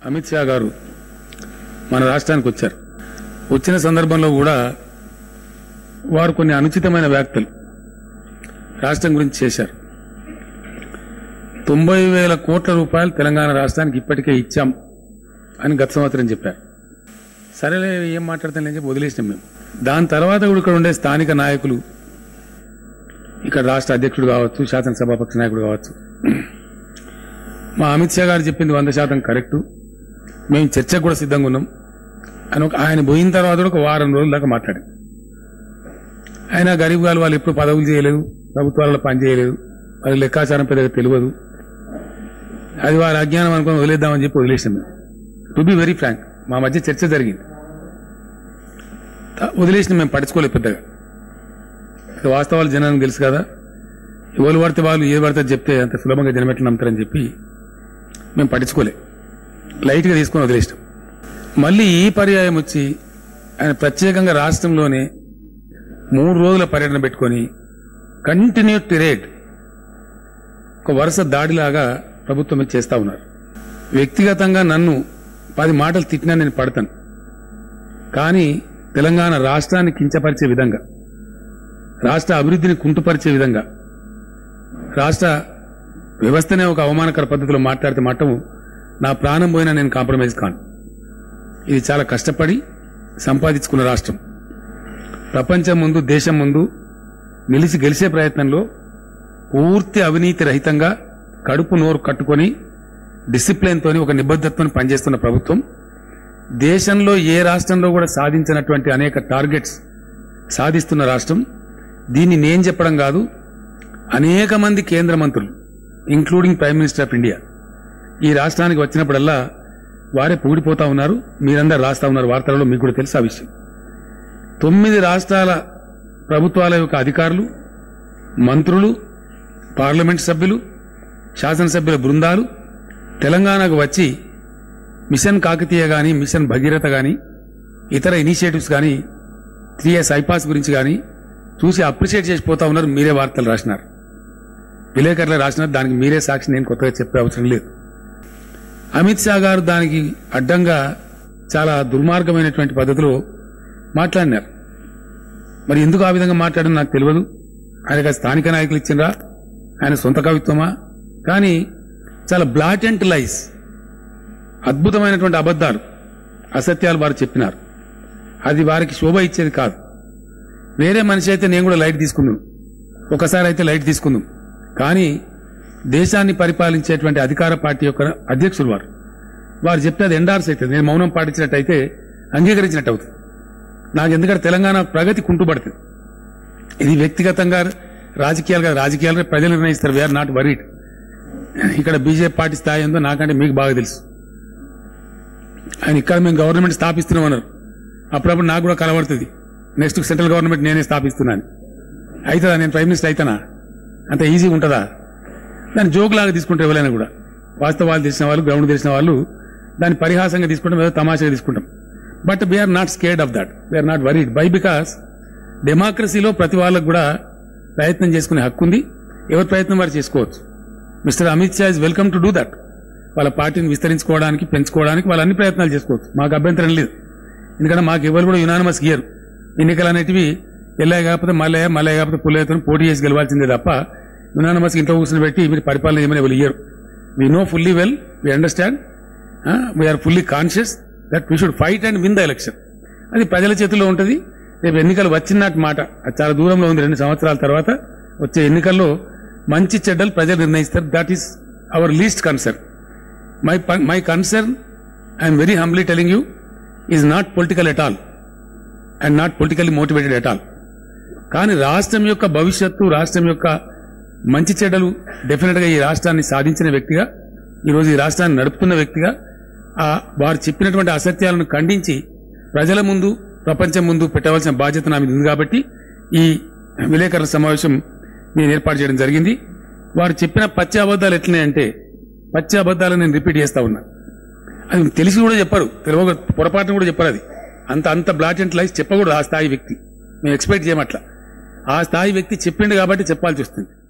అమిత్ షా గారు మన రాష్ట్రానికి వచ్చారు. వచ్చిన సందర్భంలో కూడా వారు కొన్ని అనుచితమైన వ్యాఖ్యలు రాష్ట్రం గురించి చేశారు. 90,000 కోట్ల రూపాయలు తెలంగాణ రాష్ట్రానికి ఇప్పటికే ఇచ్చాం అని గత సంవత్సరం చెప్పారు. సరేలే ఏం మాట్లాడతాం లేని చెప్పి వదిలేసినాం మేము. దాని తర్వాత కూడా ఇక్కడ ఉండే స్థానిక నాయకులు, ఇక్కడ రాష్ట్ర అధ్యక్షుడు కావచ్చు, శాసనసభాపక్ష నాయకుడు కావచ్చు, మా అమిత్ షా గారు చెప్పింది 100% కరెక్టు, మేము చర్చకు కూడా సిద్ధంగా ఉన్నాం అని ఆయన పోయిన తర్వాత కూడా ఒక వారం రోజుల దాకా మాట్లాడారు. ఆయన గరీబ్ గారు వాళ్ళు ఎప్పుడు పదవులు చేయలేదు, ప్రభుత్వాలలో పనిచేయలేదు, వాళ్ళ లెక్కాచారం పెద్దగా తెలియదు, అది వారి అజ్ఞానం అనుకుని వదిలేద్దామని చెప్పి వదిలేసాం మేము. టు బి వెరీ ఫ్రాంక్, మా మధ్య చర్చ జరిగింది, వదిలేసిన మేము పట్టించుకోలేదు పెద్దగా. వాస్తవాలు జనానికి తెలుసు కదా, ఎవరు పడితే వాళ్ళు ఏది పడితే చెప్తే అంత సులభంగా జనం ఎట్లా నమ్ముతారని చెప్పి మేము పట్టించుకోలే, లైట్గా తీసుకొని వదిలేసినాం. మళ్ళీ ఈ పర్యాయం వచ్చి ఆయన ప్రత్యేకంగా రాష్ట్రంలోనే 3 రోజుల పర్యటన పెట్టుకొని కంటిన్యూ టిరేడ్, ఒక వరుస దాడిలాగా ప్రభుత్వం మీద చేస్తూ ఉన్నారు. వ్యక్తిగతంగా నన్ను 10 మాటలు తిట్టినా నేను పడతాను, కానీ తెలంగాణ రాష్ట్రాన్ని కించపరిచే విధంగా, రాష్ట్ర అభివృద్ధిని కుంటుపరిచే విధంగా, రాష్ట్ర వ్యవస్థనే ఒక అవమానకర పద్ధతిలో మాట్లాడితే మాత్రం నా ప్రాణం పోయినా నేను కాంప్రమైజ్ కాను. ఇది చాలా కష్టపడి సంపాదించుకున్న రాష్ట్రం. ప్రపంచం ముందు, దేశం ముందు నిలిచి గెలిచే ప్రయత్నంలో పూర్తి అవినీతి రహితంగా కడుపు నోరు కట్టుకొని డిసిప్లిన్తో ఒక నిబద్ధతతో పనిచేస్తున్న ప్రభుత్వం, దేశంలో ఏ రాష్ట్రంలో కూడా సాధించినటువంటి అనేక టార్గెట్స్ సాధిస్తున్న రాష్ట్రం. దీన్ని నేను చెప్పడం కాదు, అనేక మంది కేంద్ర మంత్రులు including prime minister of India ఈ రాష్ట్రానికి వచ్చినప్పుడల్లా వారే పొగిడిపోతా ఉన్నారు. మీరందరూ రాస్తా ఉన్నారు వార్తలలో, మీకు కూడా తెలుసు ఆ విషయం. 9 రాష్ట్రాల ప్రభుత్వాల యొక్క అధికారులు, మంత్రులు, పార్లమెంట్ సభ్యులు, శాసనసభ్యుల బృందాలు తెలంగాణకు వచ్చి మిషన్ కాకతీయ కానీ, మిషన్ భగీరథ కానీ, ఇతర ఇనిషియేటివ్స్ కానీ, 3S ఐపాస్ గురించి కానీ చూసి అప్రిషియేట్ చేసిపోతా ఉన్నారు. మీరే వార్తలు రాసినారు, విలేకరులు రాసినారు, దానికి మీరే సాక్షి, నేను కొత్తగా చెప్పే అవసరం లేదు. అమిత్ షా గారు దానికి అడ్డంగా చాలా దుర్మార్గమైనటువంటి పద్ధతిలో మాట్లాడినారు. మరి ఎందుకు ఆ విధంగా మాట్లాడడం నాకు తెలియదు. ఆయనకు స్థానిక నాయకులు ఇచ్చిండ్రా, ఆయన సొంత కవిత్వమా, కానీ చాలా బ్లాటెంట్ లైస్, అద్భుతమైనటువంటి అబద్ధాలు, అసత్యాలు వారు చెప్పినారు. అది వారికి శోభ ఇచ్చేది కాదు. వేరే మనిషి అయితే నేను కూడా లైట్ తీసుకుందాం, ఒకసారి అయితే లైట్ తీసుకుందాం, కానీ దేశాన్ని పరిపాలించేటువంటి అధికార పార్టీ యొక్క అధ్యక్షులు వారు చెప్తే అది ఎండార్స్ అవుతుంది. నేను మౌనం పాటించినట్టయితే అంగీకరించినట్టు అవుతుంది నాకు, ఎందుకంటే తెలంగాణ ప్రగతి కుంటుపడుతుంది. ఇది వ్యక్తిగతంగా రాజకీయాలుగా ప్రజలు నిర్ణయిస్తారు. We are not worried. ఇక్కడ బీజేపీ పార్టీ స్థాయి ఉందో నాకంటే మీకు బాగా తెలుసు. ఆయన ఇక్కడ మేము గవర్నమెంట్ స్థాపిస్తున్నాం అన్నారు, అప్పుడప్పుడు నాకు కూడా కలబడుతుంది నెక్స్ట్ సెంట్రల్ గవర్నమెంట్ నేనే స్థాపిస్తున్నాను. అవుతుందా? నేను ప్రైమ్ మినిస్టర్ అవుతానా? అంత ఈజీగా ఉంటుందా? దాన్ని జోకులాగా తీసుకుంటారు ఎవరైనా కూడా. వాస్తవాలు తెలిసిన వాళ్ళు, గ్రౌండ్ తెలిసిన వాళ్ళు దాన్ని పరిహాసంగా తీసుకుంటాం, ఏదో తమాషాగా తీసుకుంటాం. But we are not scared of that, we are not worried. By because డెమోక్రసీలో ప్రతి వాళ్ళకు కూడా ప్రయత్నం చేసుకునే హక్కు ఉంది. ఎవరి ప్రయత్నం వారు చేసుకోవచ్చు. Mister Amit Shah is welcome to do that. వాళ్ళ పార్టీని విస్తరించుకోవడానికి, పెంచుకోవడానికి వాళ్ళు అన్ని ప్రయత్నాలు చేసుకోవచ్చు. మాకు అభ్యంతరం లేదు, ఎందుకంటే మాకు ఎవరు కూడా యునానిమస్ ఇయ్యరు. ఎన్నికలు అనేటివి ఎల్లయ్య కాకపోతే మల్లయ్య కాకపోతే పుల్లయ్యతో పోటీ చేసి గెలవాల్సిందే తప్ప యునానిమస్ ఇంట్లో కూర్చొని పెట్టి మీరు పరిపాలన చేయమని ఎవరు ఇయ్యరు. We know fully well, we understand, we are fully conscious that we should fight and win the election. అది ప్రజల చేతుల్లో ఉంటుంది. రేపు ఎన్నికలు వచ్చినట్టు మాట, అది చాలా దూరంలో ఉంది. 2 సంవత్సరాల తర్వాత వచ్చే ఎన్నికల్లో మంచి చెడ్డలు ప్రజలు నిర్ణయిస్తారు. That is our least concern. My concern, I'm very humbly telling you, is not political at all and not politically motivated at all. కానీ రాష్ట్రం యొక్క భవిష్యత్తు, రాష్ట్రం యొక్క మంచి చెడ్డలు డెఫినెట్గా ఈ రాష్ట్రాన్ని సాధించిన వ్యక్తిగా, ఈరోజు ఈ రాష్ట్రాన్ని నడుపుతున్న వ్యక్తిగా వారు చెప్పినటువంటి అసత్యాలను ఖండించి ప్రజల ముందు, ప్రపంచం ముందు పెట్టవలసిన బాధ్యత నా మీద ఉంది. కాబట్టి ఈ విలేకరుల సమావేశం నేను ఏర్పాటు చేయడం జరిగింది. వారు చెప్పిన పచ్చి అబద్ధాలు ఎట్లున్నాయంటే, పచ్చి అబద్ధాలు నేను రిపీట్ చేస్తా ఉన్నా. అది తెలిసి కూడా చెప్పరు, పొరపాటును కూడా చెప్పరు. అది అంత బ్లాటెంట్ లైఫ్ చెప్పకూడదు ఆ స్థాయి వ్యక్తి. మేము ఎక్స్పెక్ట్ చేయమట్లా. ఆ స్థాయి వ్యక్తి చెప్పిండు కాబట్టి చెప్పాల్సి వస్తుంది.